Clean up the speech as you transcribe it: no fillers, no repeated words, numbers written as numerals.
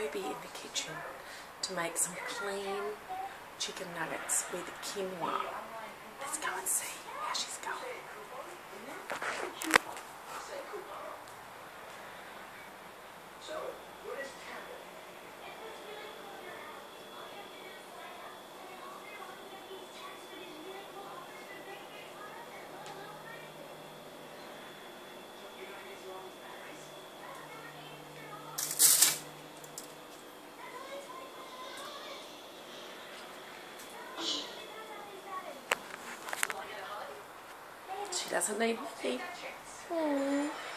Toby in the kitchen to make some clean chicken nuggets with quinoa. Let's go and see how she's going. She doesn't need me.